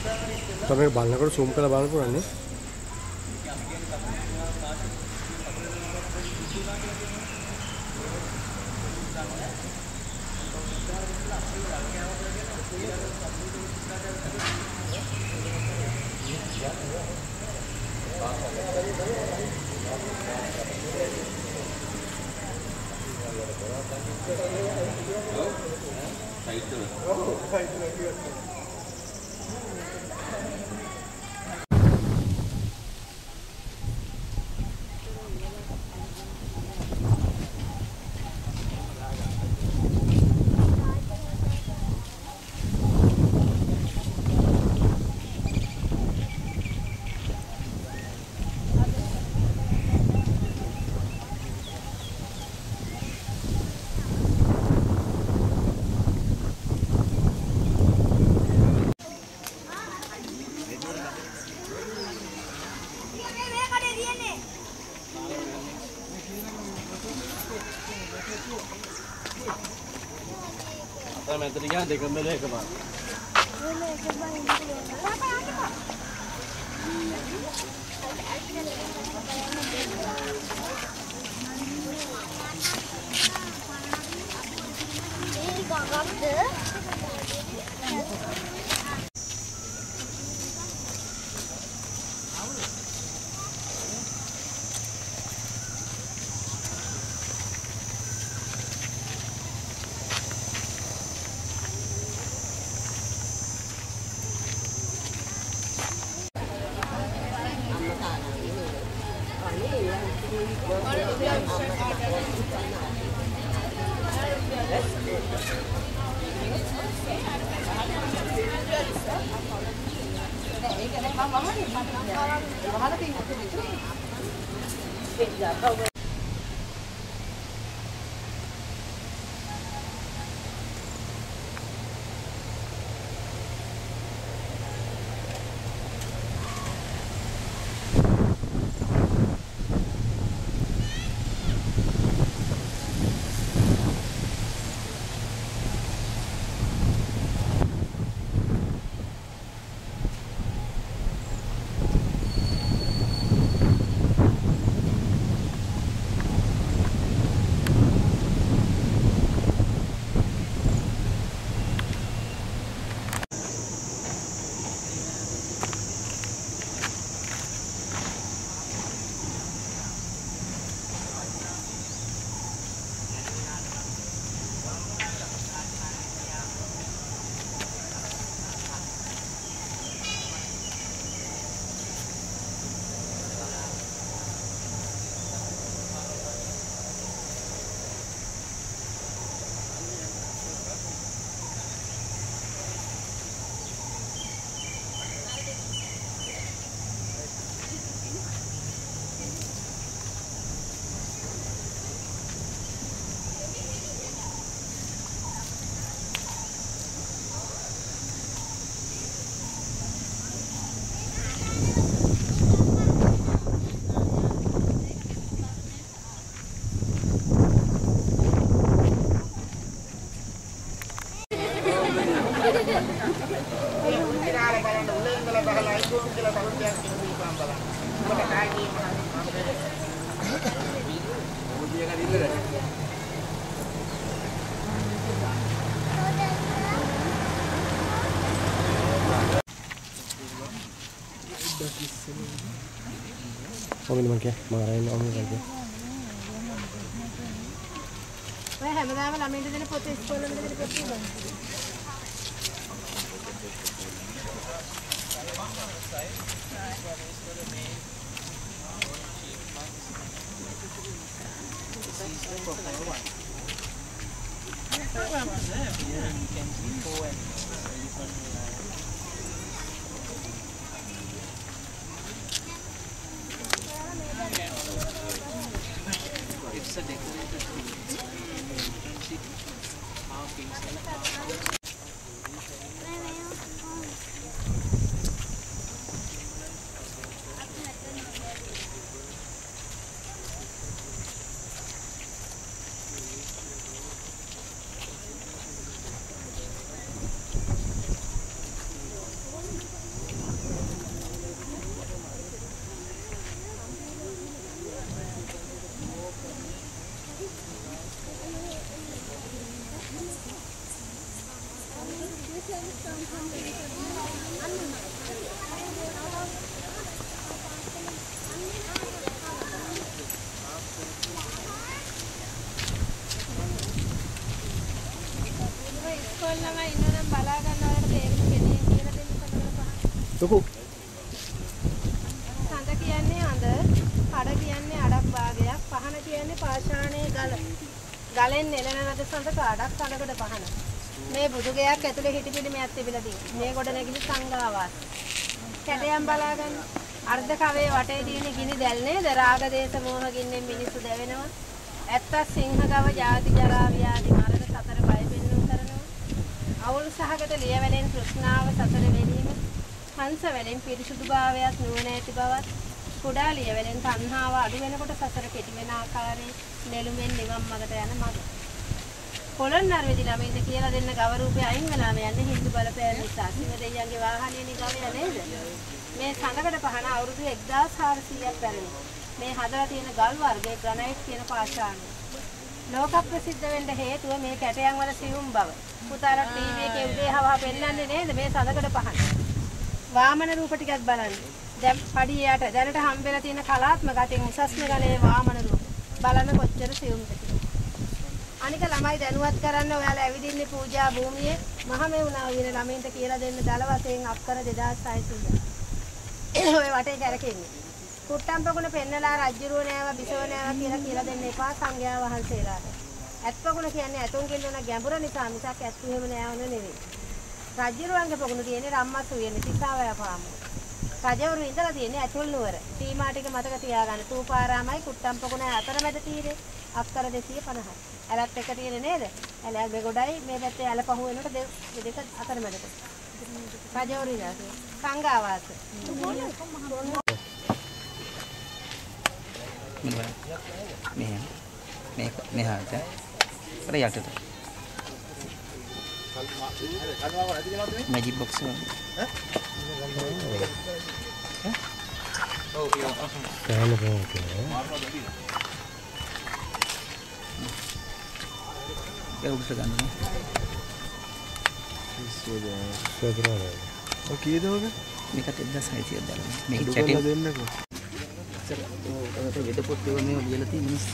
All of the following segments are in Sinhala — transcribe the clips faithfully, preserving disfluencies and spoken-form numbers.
තමයි බලනකොට zoom කරලා බලන්න පුළුවන් නේ. Meter tiga dek kembali ke mana? Ini gagap deh. Om ini mungkin marahin om ini lagi. Wah, හැමදාම ළමයින්ට දෙන පොත ඉස්කෝලේ වල දෙන පොත නේද? It's a decorated internship markings and ලොකු සඳ කියන්නේ අඳ, කඩ කියන්නේ අඩක් භාගයක්, පහන කියන්නේ පාෂාණයේ ගල. ගලෙන් නෙලන ලද සඳ කාඩක් සඳකට පහන. මේ බුදුගයක් ඇතුලේ හිටි පිළිමයක් තිබිලා තියෙනවා. මේ ගොඩ නැගිලි සංඝාවාස. කැටයම් බලාගන්න. අර්ධ කවේ වටේ තියෙන ගිනි දැල් නේද? රාග දේශ මොහ ගින්නෙන් මිනිස්සු දැවෙනවා. ඇත්ත සිංහ ගව ජාති ජරා ව්‍යාධි මරණ සතර බය පෙන්නුම් කරනවා. අවුල් සහගත ලියවැලෙන් තෘෂ්ණාව සතර වෙලීම. හංස වලින් පිරිසුදුභාවයත් නුවණ ඇති බවත් කුඩා ලියවැලෙන් තණ්හාව අඩු වෙනකොට සසර කෙටි වෙන ආකාරයේ නෙළුමෙන් නිවන් මඟට යන මඟ. පොළොන්නරු වෙදි ළමයින්ට කියලා දෙන්න ගව රූපේ අයින් වෙලාම යන්නේ හින්දු බලපෑම නිසා. සිව දෙයියන්ගේ වාහනේ නිගවය නේද? මේ සඳකඩ පහන අවුරුදු එක්දාස් හාරසීයක් පැරණි. මේ හදලා තියෙන ගල් වර්ගයේ ග්‍රැනයිට් කියන පාෂාණය. ලෝක ප්‍රසිද්ධ වෙන්න හේතුව මේ කැටයන් වල සියුම් බව. පුතාලා ටීවී එකේ උදේ හවහ පෙන්නන්නේ නේද මේ සඳකඩ පහන. වාමන රූප ටිකක් බලන්න. දැන් පඩියට දැනට හම්බෙලා තියෙන කලාත්මක අතින් උසස්ම ගණයේ වාමන රූප. බලන්න කොච්චර සියුම්ද කියලා. අනික ළමයි දැනුවත් කරන්න ඔයාලා ඇවිදින්නේ පූජා භූමියේ මහමෙවුනා වින ළමයින්ට කියලා දෙන්න දල වශයෙන් අක්කර දෙදාස් හයසීයක්. ඔය වටේ කැරකෙන්නේ. කුට්ටම්පකුණ පෙන්නලා රජ්ජුරුව නෑව බිසව නෑව කියලා කියලා දෙන්න එපා සංඝයා වහන්සේලාට. ඇත්පකුණ කියන්නේ ඇතුන් කිල්ලන ගැඹුර නිසා මිසක් ඇත්තු එහෙම නෑවන නෙවෙයි. රජ්ජුරුවන්ගේ පකුණ තියෙන්නේ රම්මස්සු වෙන්නේ තිසාවය පාමු. රජවරු ඉඳලා තියෙන්නේ ඇතුල් නුවර. සීමා ටික මතක තියාගන්න. තූපාරාමයි කුට්ටම්පකුණ අතරමැද තියෙන්නේ අක්කර දෙසිය පනහයි. ඇලත් එක තියෙන්නේ නේද? ඇලගේ ගොඩයි මේ පැත්තේ ඇල පහු වෙනකොට දෙක අතරමැදට. රජවරු ඉඳලා සංඝාවාස. මෙහෙම මේක මෙහාට අර යටට මැජික් බොක්ස් එක ඈ ඔව් පියා කෑම කෑම ඒ උඩට ගන්න සතරා ඔය කීයද ඔක මේකට එක්දාස් හයසීයක් දාලා මේක චැටින් දෙන්නකෝ සර් ඔකට වෙද පොත් එක මේ ලියලා තියෙන මිනිස්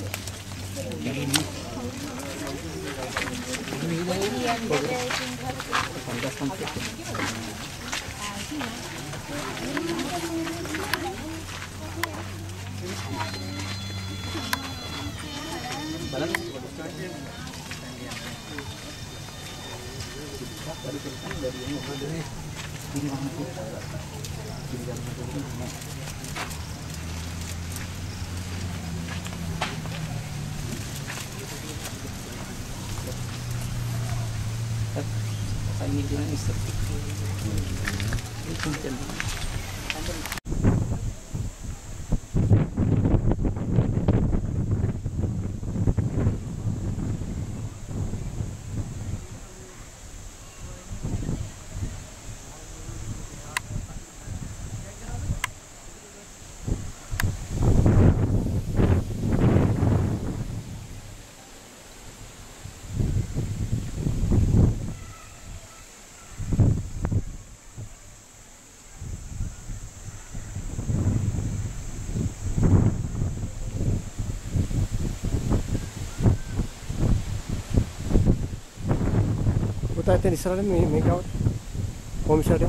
ini dia ni sir. Ini kuntel. පුතා එතන ඉස්සරහින් මේ මේ කව කොමිසරේ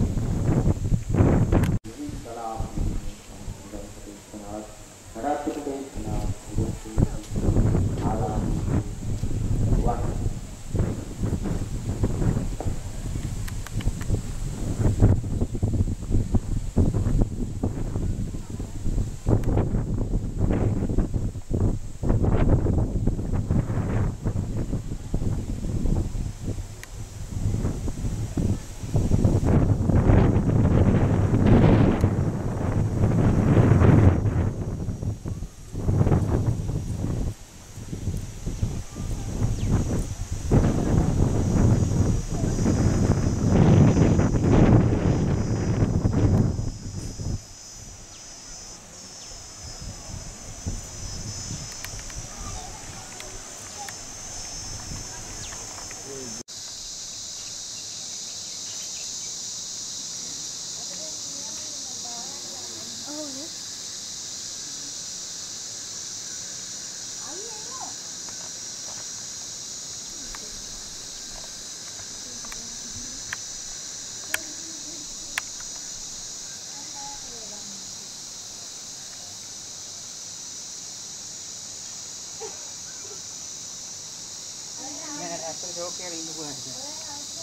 ෂෝක් එකේ ඉන්න පුළුවන්.